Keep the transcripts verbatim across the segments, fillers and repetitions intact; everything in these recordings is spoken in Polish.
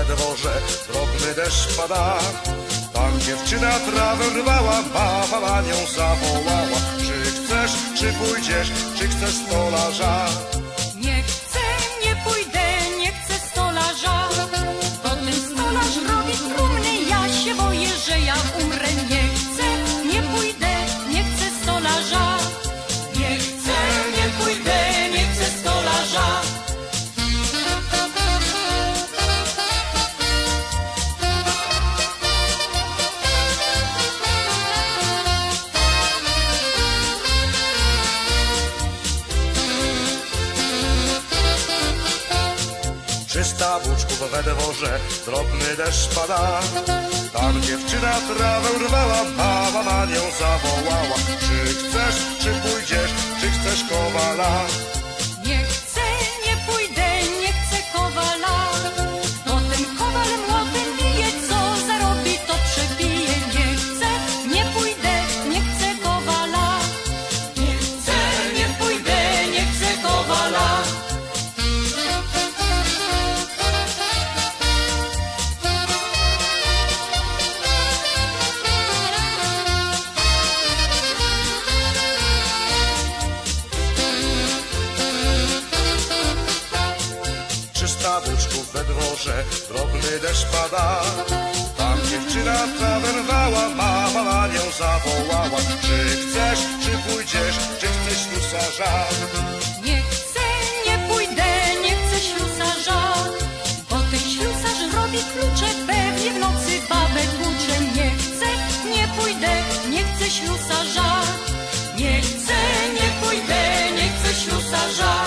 we dworze drobny deszcz pada. Tam dziewczyna trawę rwała, baba na nią zawołała. Czy chcesz, czy pójdziesz, czy chcesz stolarza? Nie chcę, nie pójdę, nie chcę stolarza. Bo ten stolarz robi trumny, ja się boję, że ja umrę. Nie chcę, nie pójdę, nie chcę stolarza. Nie chcę, nie pójdę, nie chcę stolarza. Przy stabuczku we dworze drobny deszcz pada. Tam dziewczyna trawę rwała, baba na nią zawołała. Czy chcesz, czy pójdziesz, czy chcesz kowala? Nie chcę, nie pójdę, nie chcę kowala. Bo ten kowal młotem bije, co zarobi, to przebije. Nie chcę, nie pójdę, nie chcę kowala. Nie chcę, nie pójdę, nie chcę kowala. Przy stabuczku we dworze drobny deszcz pada. Tam dziewczyna trawę rwała, mama na nią zawołała. Czy chcesz, czy pójdziesz, czy chcesz ślusarza? Nie chcę, nie pójdę, nie chcę ślusarza. Bo ten ślusarz robi klucze, pewnie w nocy babę tłucze. Nie chcę, nie pójdę, nie chcę ślusarza. Nie chcę, nie pójdę, nie chcę ślusarza.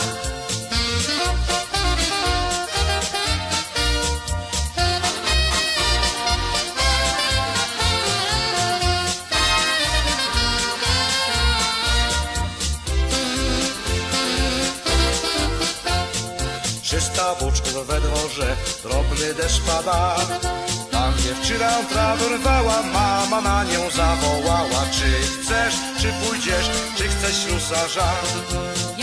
Przy stabuczku we dworze drobny deszcz pada. Tam dziewczyna trawę rwała, mama na nią zawołała. Czy chcesz, czy pójdziesz, czy chcesz ślusarza?